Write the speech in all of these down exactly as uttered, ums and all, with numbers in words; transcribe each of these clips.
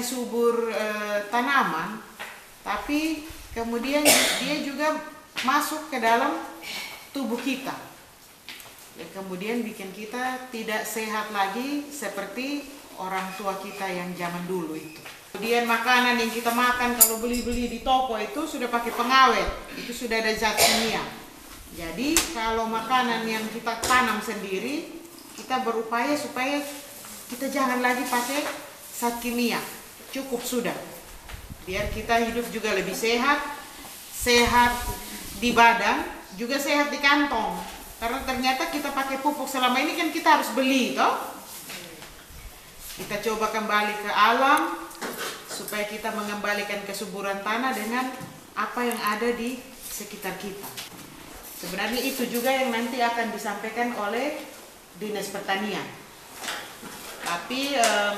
subur eh, tanaman, tapi kemudian dia juga masuk ke dalam tubuh kita. Ya, kemudian bikin kita tidak sehat lagi seperti orang tua kita yang zaman dulu itu. Kemudian makanan yang kita makan kalau beli-beli di toko itu sudah pakai pengawet, itu sudah ada zat kimia. Jadi kalau makanan yang kita tanam sendiri, kita berupaya supaya kita jangan lagi pakai zat kimia, cukup sudah. Biar kita hidup juga lebih sehat, sehat di badan, juga sehat di kantong. Karena ternyata kita pakai pupuk selama ini kan kita harus beli, toh. Kita coba kembali ke alam, supaya kita mengembalikan kesuburan tanah dengan apa yang ada di sekitar kita. Sebenarnya itu juga yang nanti akan disampaikan oleh Dinas Pertanian. Tapi eh,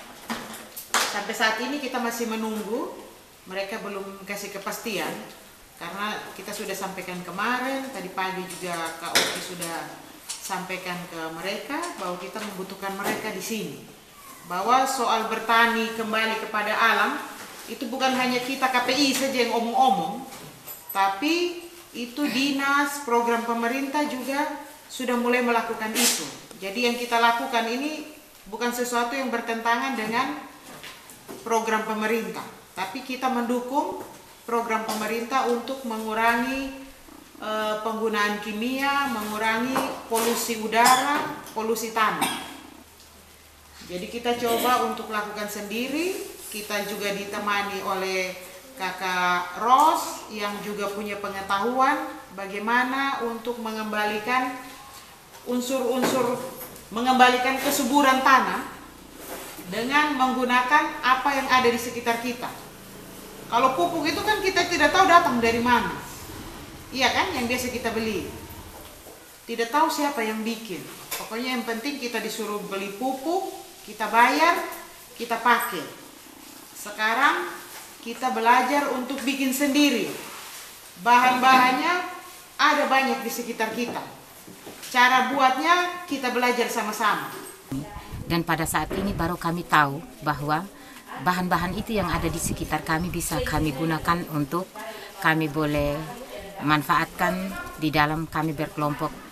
sampai saat ini kita masih menunggu, mereka belum kasih kepastian. Karena kita sudah sampaikan kemarin, tadi pagi juga Kak Oki sudah sampaikan ke mereka bahwa kita membutuhkan mereka di sini. Bahwa soal bertani kembali kepada alam, itu bukan hanya kita K P I saja yang omong-omong, tapi itu dinas, program pemerintah juga sudah mulai melakukan itu. Jadi yang kita lakukan ini bukan sesuatu yang bertentangan dengan program pemerintah, tapi kita mendukung program pemerintah untuk mengurangi e, penggunaan kimia, mengurangi polusi udara, polusi tanah. Jadi kita coba untuk lakukan sendiri, kita juga ditemani oleh Kakak Ros yang juga punya pengetahuan bagaimana untuk mengembalikan unsur-unsur, mengembalikan kesuburan tanah dengan menggunakan apa yang ada di sekitar kita. Kalau pupuk itu kan kita tidak tahu datang dari mana. Iya kan, yang biasa kita beli. Tidak tahu siapa yang bikin. Pokoknya yang penting kita disuruh beli pupuk, kita bayar, kita pakai. Sekarang kita belajar untuk bikin sendiri. Bahan-bahannya ada banyak di sekitar kita. Cara buatnya kita belajar sama-sama. Dan pada saat ini baru kami tahu bahwa bahan-bahan itu yang ada di sekitar kami bisa kami gunakan untuk kami boleh manfaatkan di dalam kami berkelompok